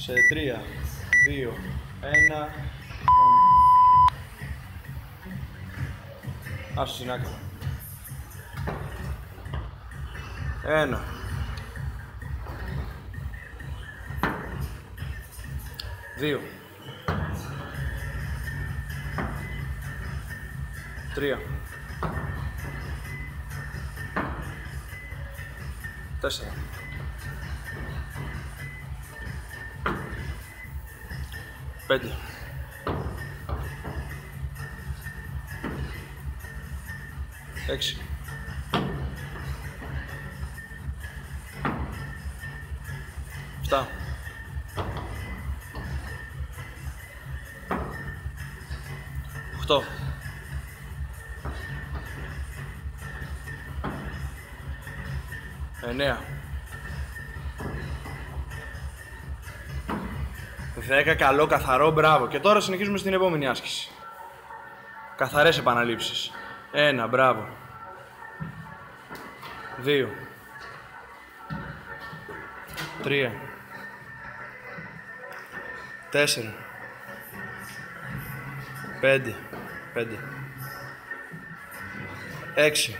Σε 3, 2, 1. Άσου στην άκρη. 1. 2. 3. 4. 5. 6. 7. 8. 9. 10. Καλό, καθαρό, μπράβο. Και τώρα συνεχίζουμε στην επόμενη άσκηση. Καθαρές επαναλήψεις. 1, μπράβο. 2. 3. 4. 5. 5. 6.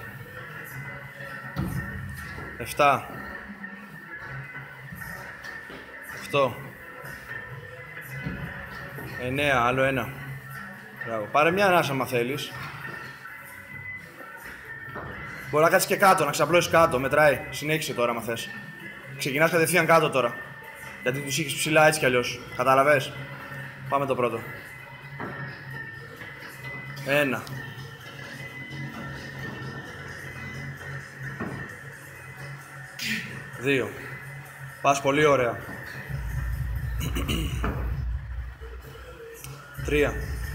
7. 8. 9. Άλλο ένα. Μπράβο. Πάρε μια ανάσα άμα θέλεις. Μπορεί να κάτσεις και κάτω, να ξαπλώσεις κάτω. Μετράει. Συνέχισε τώρα άμα θες. Ξεκινάς κατευθείαν κάτω τώρα. Γιατί τους είχες ψηλά έτσι κι αλλιώς. Κατάλαβες. Πάμε το πρώτο. 1. 2. Πας πολύ ωραία. 3.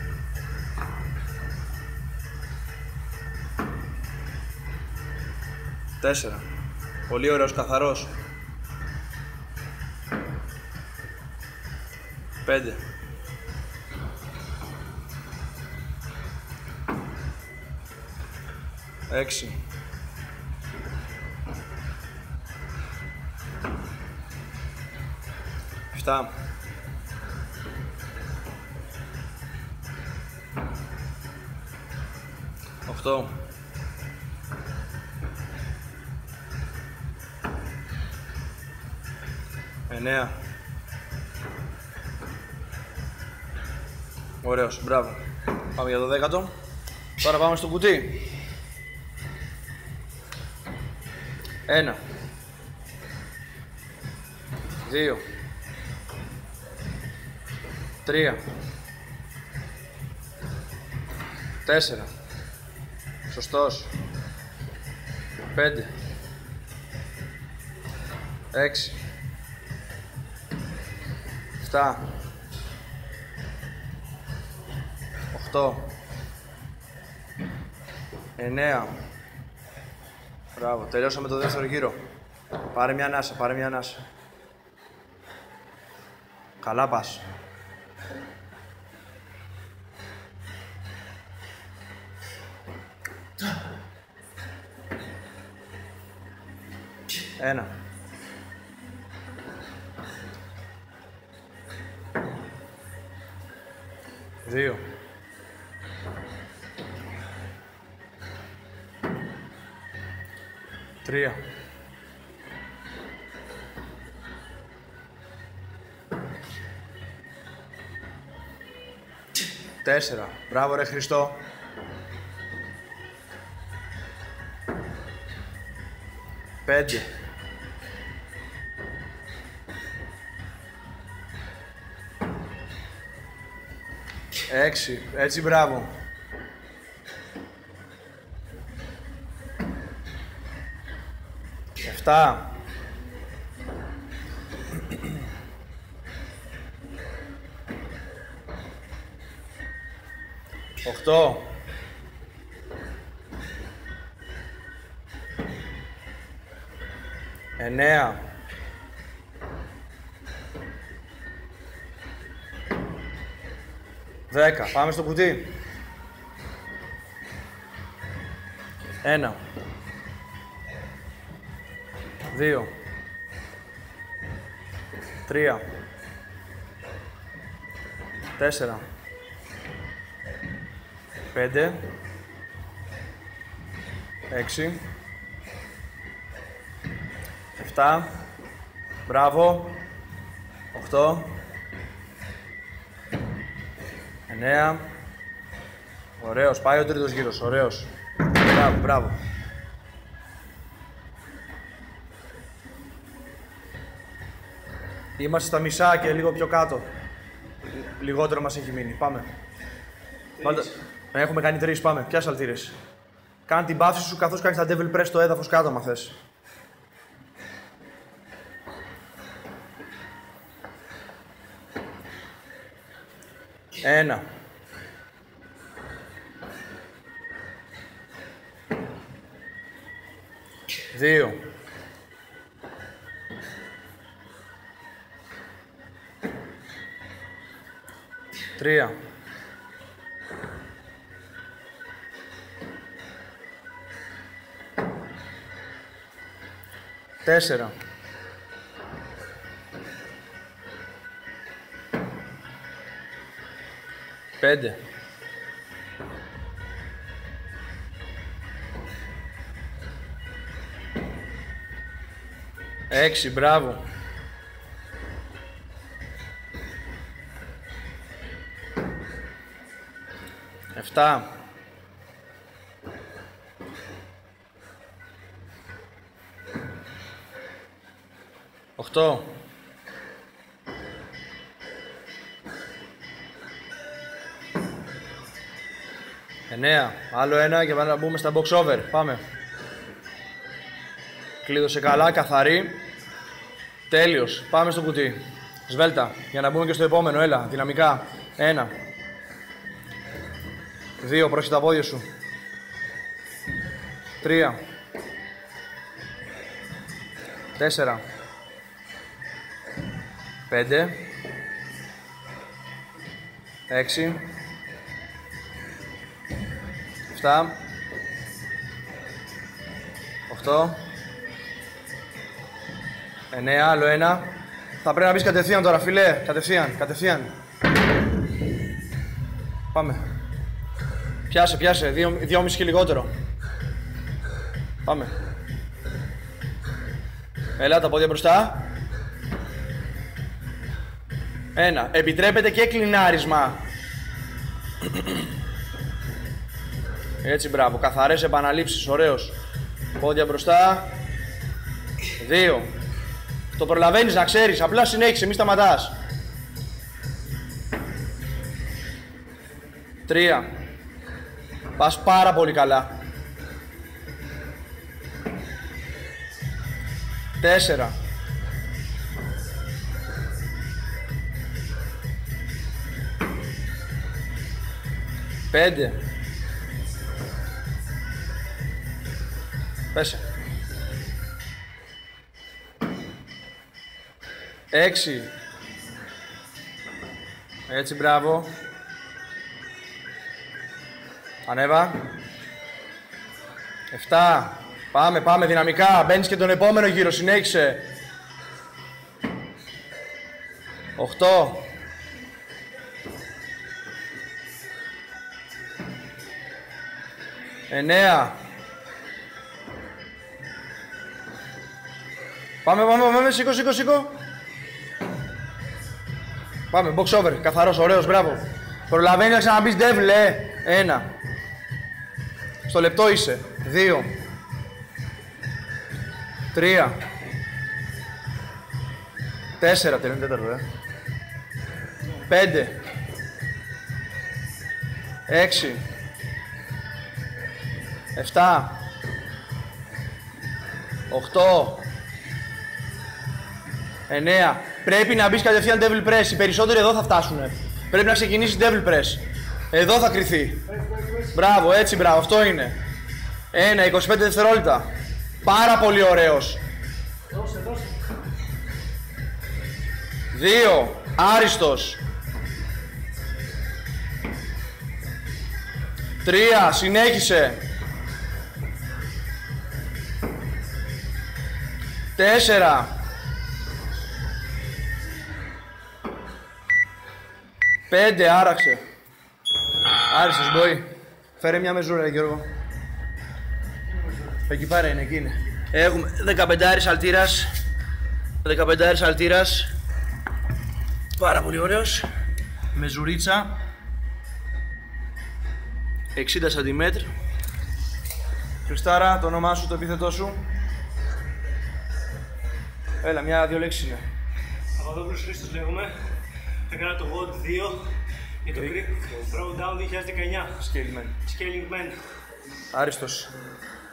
4. Πολύ ωραίος, καθαρός. 5. 6. 7. 8. 9. Ωραίος, μπράβο. Πάμε για το 10ο. Τώρα πάμε στο κουτί. 1. 2. 3. 4. Σωστός. 5. 6. 7. 8. 9. Μπράβο, τελειώσαμε το δεύτερο γύρο. Πάρε μια ανάσα, πάρε μια ανάσα. Καλά πας. Ένα. 2. 3. 4. Μπράβο ρε Χριστό. 5. 6. Έτσι, μπράβο. 7. 8. 9. 10. Πάμε στο κουτί. 1. 2. 3. 4, 5, 6, 7, μπράβο, 8, 9, ωραίος, πάει ο τρίτος γύρος, ωραίος, μπράβο, μπράβο. Είμαστε στα μισά και λίγο πιο κάτω. Λιγότερο μας έχει μείνει. Πάμε. Έχουμε κάνει 3, πάμε. Πιάσε αλτήρες. Κάνε την παύση σου καθώς κάνεις τα devil press στο έδαφος κάτω, άμα θες. Ένα. 2. 3. 4. 5. 6, μπράβο. 7. 8. 9. Άλλο ένα και πάμε να μπούμε στα box over. Πάμε. Κλείδωσε καλά, καθαρή. Τέλειος. Πάμε στο κουτί. Σβέλτα. Για να μπούμε και στο επόμενο. Έλα. Δυναμικά. 1. 2. Πρόσεχε τα πόδια σου. 3. 4. 5. 6. 7. 8. 9, άλλο ένα. Θα πρέπει να μπεις κατευθείαν τώρα, φιλέ. Κατευθείαν, κατευθείαν. Πάμε. Πιάσε, πιάσε. 2,5 και λιγότερο. Πάμε. Έλα, τα πόδια μπροστά. 1. Επιτρέπεται και κλινάρισμα. Έτσι, μπράβο. Καθαρές επαναλήψεις. Ωραίος. Πόδια μπροστά. 2. Το προλαβαίνεις να ξέρεις. Απλά συνέχισε, μη σταματάς. 3. Πας πάρα πολύ καλά. 4. 5. Πέσε. 6. Έτσι, μπράβο. Ανέβα. 7. Πάμε, πάμε δυναμικά. Μπαίνεις και τον επόμενο γύρο. Συνέχισε. 8. 9. Πάμε, πάμε, πάμε. Σήκω, σήκω, σήκω. Πάμε, box over. Καθαρός, ωραίος, μπράβο. Προλαβαίνει να ξαναμπείς devil, 1. Στο λεπτό είσαι. 2. 3. 4. Τελειώνει τέταρτο, 5. 6. 7. 8. 9. Πρέπει να μπεις κατευθείαν devil press. Οι περισσότεροι εδώ θα φτάσουνε. Πρέπει να ξεκινήσεις devil press. Εδώ θα κρυθεί. Μπράβο, έτσι, μπράβο, αυτό είναι. 1, 25 δευτερόλεπτα. Πάρα πολύ ωραίος. 2. Άριστος. 3. Συνέχισε. 4. 5, άραξε. Άριστος, boy. Φέρε μια μεζούρα, Γιώργο. Εκεί πέρα είναι, εκεί είναι. Έχουμε 15 αλτήρας. 15 αλτήρας. Πάρα πολύ ωραίος. Μεζουρίτσα. 60 cm. Χριστάρα, το όνομά σου, το επίθετό σου. Έλα, μια-δύο λέξεις είναι. Παπαδόπουλος Χρήστος λέγομαι. Έκανα το WOD 2 για το Greek Throwdown 2019. Scaling Man. Scaling Man. Άριστος.